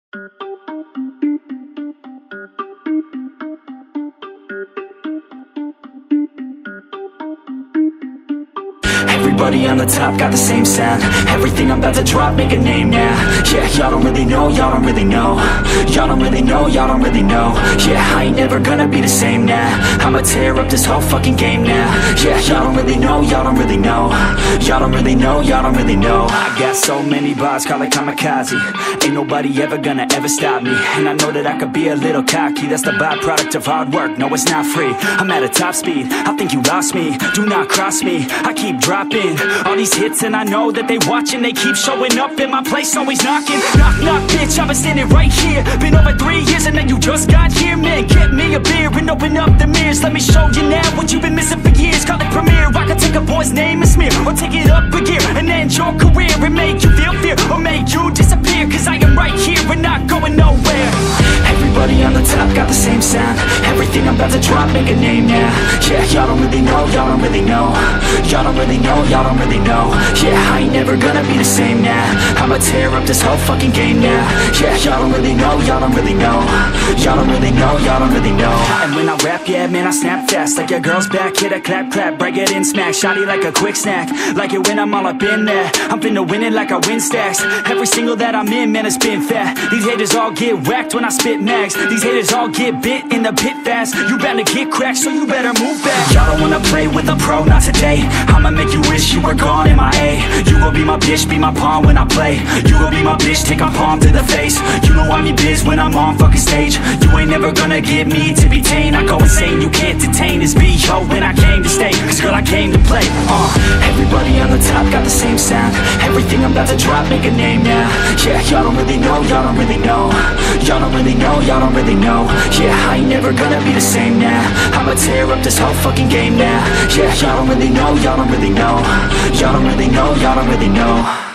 Everybody on the top got the same sound. Everything I'm about to drop, make a name now. Yeah, y'all don't really know, y'all don't really know. Y'all don't really know, y'all don't really know. Yeah, I ain't never gonna be the same now. I'ma tear up this whole fucking game now. Yeah, y'all don't really know, y'all don't really know. Y'all don't really know, y'all don't really know. I got so many bars, call it kamikaze. Ain't nobody ever gonna ever stop me. And I know that I could be a little cocky. That's the byproduct of hard work, no it's not free. I'm at a top speed, I think you lost me. Do not cross me, I keep dropping all these hits and I know that they watching. They keep showing up and my place always knocking. Knock, knock, bitch, I've been standing right here. Been over 3 years and now you just got here. Man, get me a beer and open up the mirrors. Let me show you now what you've been missing for years. Call it premiere, I can take a boy's name and smear, or take it up a gear and end your career and make you feel fear, or make you disappear. Cause I am right here and not going nowhere. Everybody on the top got the same sound. Everything I'm about to drop, make a name now. Yeah, y'all don't really know, y'all don't really know. Y'all don't really know, y'all don't really know. Yeah, I ain't never gonna be the same now. I'ma tear up this whole fucking game now. Yeah, y'all don't really know, y'all don't really know. Y'all don't really know, y'all don't really know. And when I rap, yeah, man, I snap fast. Like your girl's back, hit a clap, clap, break it in, smack. Shotty like a quick snack, like it when I'm all up in there. I'm finna win it like I win stacks. Every single that I'm in, man, it's been fat. These haters all get whacked when I spit mags. These haters all get bit in the pit fast. You bound to get cracked, so you better move back. Y'all don't wanna play with a pro, not today. I'ma make you wish you were gone, MIA. You gon' be my bitch, be my pawn when I play. You gon' be my bitch, take my palm to the face. You know I'm your biz when I'm on fucking stage. You ain't never gonna get me to be tame. I go insane, you can't detain this B.O. when I came to stay. Cause girl, I came to play. Everybody on the top got the same sound. Everything I'm about to drop, make a name now. Yeah, y'all don't really know, y'all don't really know. Y'all don't really know, y'all don't really know. Yeah, I ain't never gonna be the same now. I'ma tear up this whole fucking game now. Yeah, y'all don't really know, y'all don't really know. Y'all don't really know, y'all don't really know.